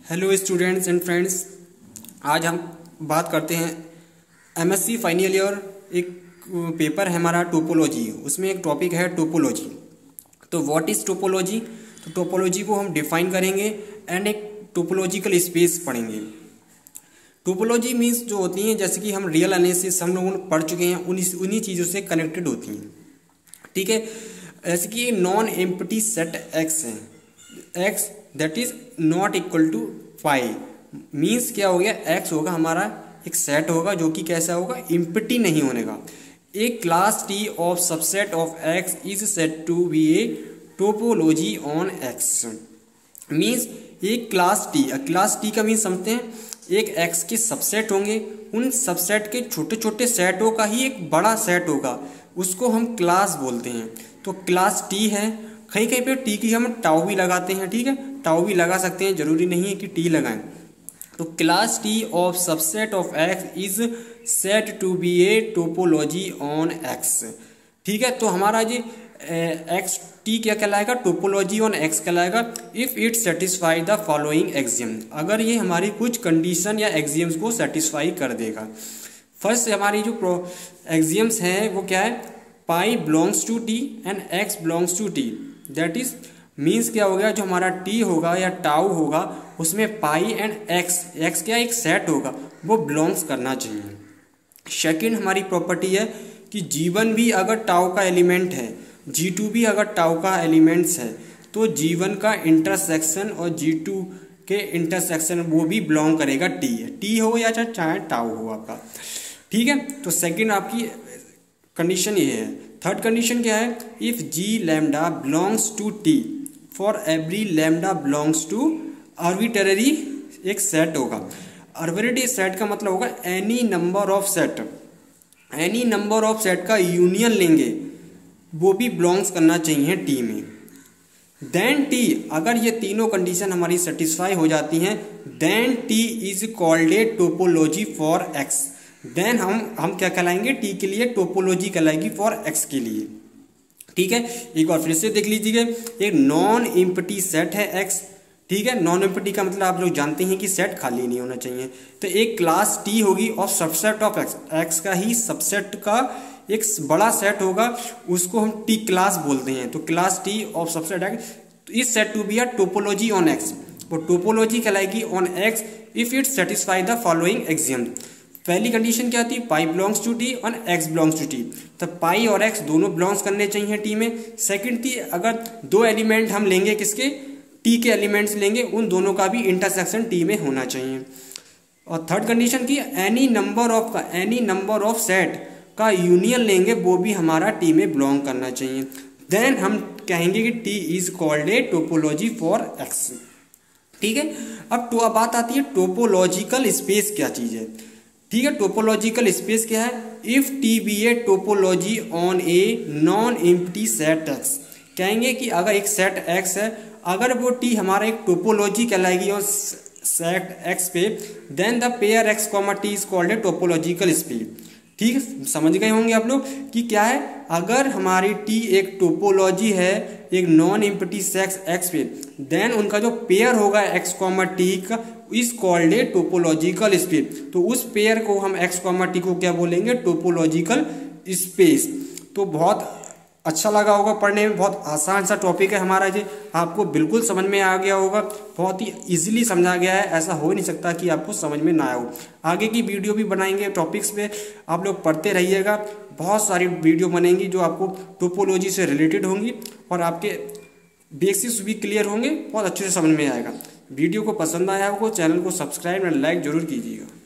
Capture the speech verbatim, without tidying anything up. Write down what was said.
Hello students and friends, आज हम बात करते हैं एमएससी फाइनल ईयर। एक पेपर है हमारा टोपोलॉजी, उसमें एक टॉपिक है टोपोलॉजी। तो व्हाट इज़ टोपोलॉजी? तो टोपोलॉजी को हम डिफाइन करेंगे एंड एक टोपोलॉजिकल स्पेस पढ़ेंगे। टोपोलॉजी मीन्स जो होती हैं, जैसे कि हम रियल एनालिसिस हम लोगों ने पढ़ चुके हैं, उन्हीं उन्हीं चीज़ों से कनेक्टेड होती हैं। ठीक है, जैसे कि नॉन एम्प्टी सेट एक्स है, X that is not equal to five means क्या हो गया, एक्स होगा हमारा एक सेट होगा जो कि कैसा होगा, एम्प्टी नहीं होने का। A class T of subset of X is set to be a topology on X. Means एक क्लास टी, क्लास टी का मीन्स समझते हैं, एक एक्स के सबसेट होंगे, उन सबसेट के छोटे छोटे सेटों का ही एक बड़ा सेट होगा, उसको हम क्लास बोलते हैं। तो क्लास टी है, कहीं कहीं पे टी की हम टाउ भी लगाते हैं। ठीक है, टाउ भी लगा सकते हैं, जरूरी नहीं है कि टी लगाएं। तो class T of subset of X is set to be a topology on X. ठीक है, तो हमारा जी एक्स टी क्या कहलाएगा, टोपोलॉजी ऑन एक्स कहलाएगा if it satisfy the following axiom, अगर ये हमारी कुछ कंडीशन या एक्सियम्स को सेटिस्फाई कर देगा। फर्स्ट हमारी जो एक्सियम्स हैं वो क्या है, pi belongs to T and X belongs to T. That is means क्या हो गया, जो हमारा टी होगा या टाउ होगा उसमें पाई एंड एक्स, एक्स क्या एक सेट होगा, वो बिलोंग्स करना चाहिए। सेकंड हमारी प्रॉपर्टी है कि जी वन भी अगर टाउ का एलिमेंट है, जी टू भी अगर टाउ का एलिमेंट्स है, तो जी वन का इंटरसेक्शन और जी टू के इंटरसेक्शन वो भी बिलोंग करेगा टी, टी हो या चाहे टाउ हो आपका। ठीक है, तो सेकंड आपकी कंडीशन ये है। थर्ड कंडीशन क्या है, if G lambda belongs to T for every lambda belongs to arbitrary एक सेट होगा। आर्बिट्रेरी सेट का मतलब होगा any number of set, any number of set का यूनियन लेंगे, वो भी बिलोंग्स करना चाहिए टी में। देन टी, अगर ये तीनों कंडीशन हमारी सेटिस्फाई हो जाती हैं, then T is called a topology for X. Then हम हम क्या कहलाएंगे, टी के लिए टोपोलॉजी कहलाएगी फॉर एक्स के लिए। ठीक है, एक बार फिर से देख लीजिए, एक नॉन एम्प्टी सेट है एक्स। ठीक है, नॉन एम्प्टी का मतलब आप लोग जानते हैं कि सेट खाली नहीं होना चाहिए। तो एक क्लास टी होगी और सबसेट ऑफ एक्स, एक्स का ही सबसेट का एक बड़ा सेट होगा, उसको हम टी क्लास बोलते हैं। तो class T of subset X, तो इस set to be a topology on X, वो टोपोलॉजी कहलाएगी on X if it satisfy the following axiom. पहली कंडीशन क्या थी, पाई बिलोंग्स टू टी और एक्स बिलोंग्स टू टी, तो पाई और एक्स दोनों बिलोंग्स करने चाहिए टी में। सेकंड थी, अगर दो एलिमेंट हम लेंगे, किसके, टी के एलिमेंट्स लेंगे, उन दोनों का भी इंटरसेक्शन टी में होना चाहिए। और थर्ड कंडीशन की, एनी नंबर ऑफ का एनी नंबर ऑफ सेट का यूनियन लेंगे, वो भी हमारा टी में बिलोंग करना चाहिए। देन हम कहेंगे कि T is called a topology for X. ठीक है, अब तो अब बात आती है टोपोलॉजिकल स्पेस क्या चीज है। ठीक है, टोपोलॉजिकल स्पेस क्या है, if T be a topology on a non empty set X. कहेंगे कि अगर एक सेट एक्स है, अगर वो टी हमारा एक टोपोलॉजी कहलाएगी और सेट एक्स पे, then the pair X comma T is called a topological space. ठीक है, समझ गए होंगे आप लोग कि क्या है, अगर हमारी टी एक टोपोलॉजी है एक नॉन एम्प्टी सेट एक्स पे, देन उनका जो पेयर होगा एक्स कॉमा टी का is called a topological space. तो उस पेयर को हम एक्स कॉमा टी को क्या बोलेंगे, टोपोलॉजिकल स्पेस। तो बहुत अच्छा लगा होगा पढ़ने में, बहुत आसान सा टॉपिक है हमारा जी, आपको बिल्कुल समझ में आ गया होगा, बहुत ही इजीली समझा गया है, ऐसा हो नहीं सकता कि आपको समझ में ना आया हो। आगे की वीडियो भी बनाएंगे टॉपिक्स पे, आप लोग पढ़ते रहिएगा, बहुत सारी वीडियो बनेंगी जो आपको टोपोलॉजी से रिलेटेड होंगी और आपके बेसिक्स भी क्लियर होंगे, बहुत अच्छे से समझ में आएगा। वीडियो को पसंद आया हो, चैनल को सब्सक्राइब एंड लाइक जरूर कीजिएगा।